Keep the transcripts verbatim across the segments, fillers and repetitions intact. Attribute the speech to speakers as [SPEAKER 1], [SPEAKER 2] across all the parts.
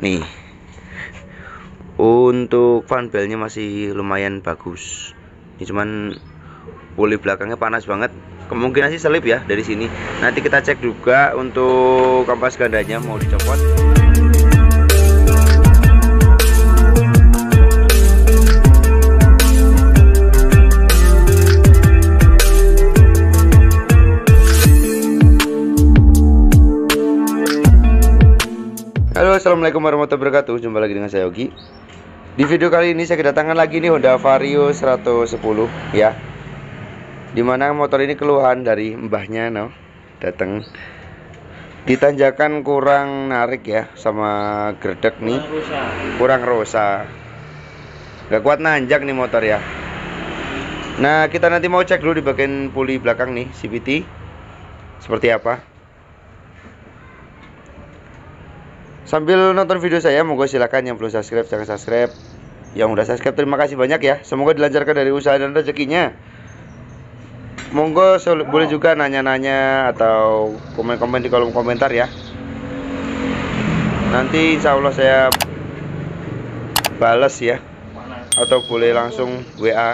[SPEAKER 1] Nih, untuk fanbelnya masih lumayan bagus. Ini cuman puli belakangnya panas banget. Kemungkinan sih selip ya dari sini. Nanti kita cek juga untuk kampas gandanya mau dicopot. Halo, assalamualaikum warahmatullahi wabarakatuh. Jumpa lagi dengan saya Yogi. Di video kali ini saya kedatangan lagi nih Honda Vario seratus sepuluh ya. Dimana motor ini keluhan dari mbahnya no, datang di tanjakan kurang narik ya, sama gredek nih kurang rosa, gak kuat nanjak nih motor ya. Nah, kita nanti mau cek dulu di bagian puli belakang nih C V T seperti apa. Sambil nonton video saya, monggo silakan yang belum subscribe jangan subscribe. Yang udah subscribe terima kasih banyak ya. Semoga dilancarkan dari usaha dan rezekinya. Monggo boleh juga nanya-nanya atau komen-komen di kolom komentar ya. Nanti insya Allah saya balas ya. Atau boleh langsung W A.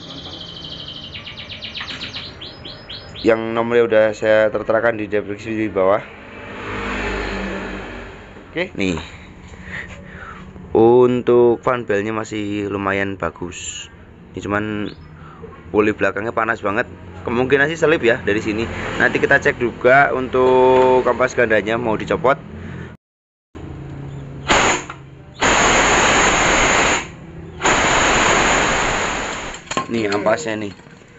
[SPEAKER 1] Yang nomornya udah saya terterakan di deskripsi di bawah. Oke, nih untuk fanbelnya masih lumayan bagus. Ini cuman puli belakangnya panas banget. Kemungkinan sih selip ya dari sini. Nanti kita cek juga untuk kampas gandanya mau dicopot. Nih ampasnya nih.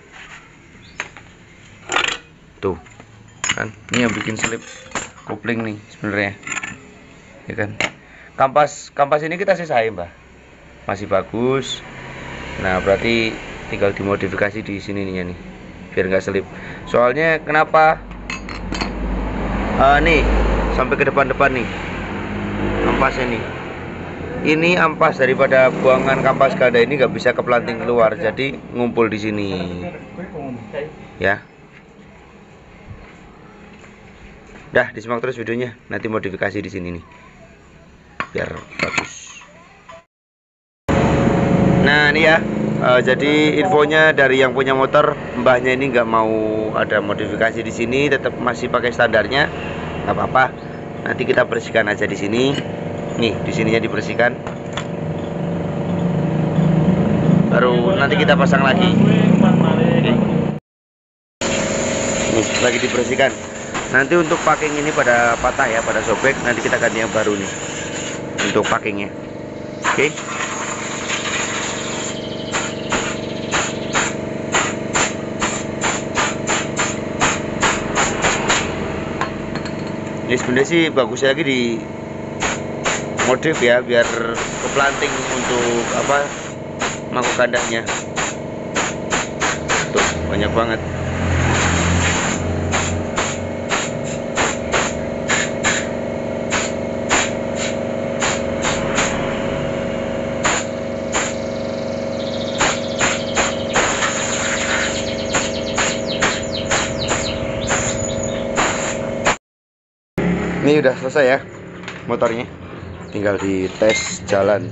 [SPEAKER 1] Tuh kan, ini yang bikin selip kopling nih sebenarnya. Ya kan, kampas kampas ini kita sisain mbah, masih bagus. Nah berarti tinggal dimodifikasi di sini nih ya nih, biar nggak selip. Soalnya kenapa uh, nih sampai ke depan-depan nih ampasnya nih, ini ampas daripada buangan kampas ganda ini nggak bisa ke pelanting keluar, jadi ngumpul di sini ya. Dah, disimak terus videonya, nanti modifikasi di sini nih biar bagus. Nah ini ya, uh, jadi infonya dari yang punya motor, mbahnya ini nggak mau ada modifikasi di sini, tetap masih pakai standarnya, nggak apa-apa. Nanti kita bersihkan aja di sini. Nih di sininya dibersihkan, baru nanti kita pasang lagi. Nih lagi dibersihkan. Nanti untuk packing ini pada patah ya, pada sobek, nanti kita ganti yang baru nih untuk packingnya. Oke. Ini sebenarnya sih bagusnya lagi di modif ya, biar ke planting untuk apa mangkuk kandangnya. Tuh banyak banget. Ini udah selesai ya motornya, tinggal di tes jalan.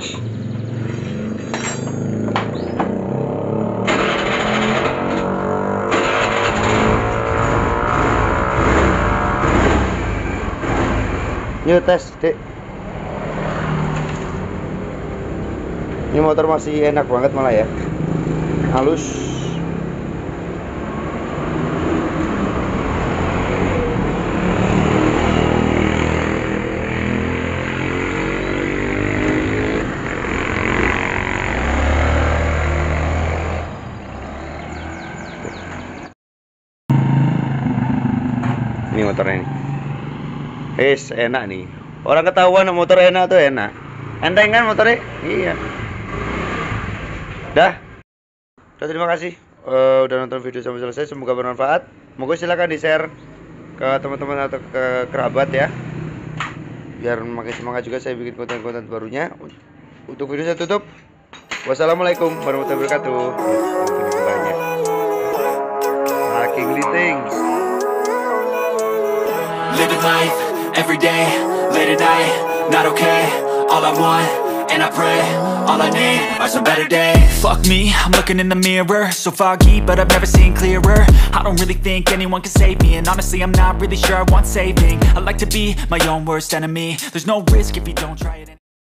[SPEAKER 1] Yuk tes dek. Ini motor masih enak banget malah ya, halus. Ini motornya nih, es enak nih. Orang ketahuan motor enak tuh enak. Enteng kan motornya? Iya. Dah. Dah terima kasih uh, udah nonton video sampai selesai. Semoga bermanfaat. Moga silakan di share ke teman-teman atau ke kerabat ya, biar makin semangat juga saya bikin konten-konten barunya. Untuk video saya tutup. Wassalamualaikum warahmatullahi wabarakatuh. Saking liting.
[SPEAKER 2] Living life, every day, late at night not okay. All I want, and I pray, all I need are some better days. Fuck me, I'm looking in the mirror, so foggy, but I've never seen clearer. I don't really think anyone can save me, and honestly I'm not really sure I want saving. I like to be my own worst enemy. There's no risk if you don't try it.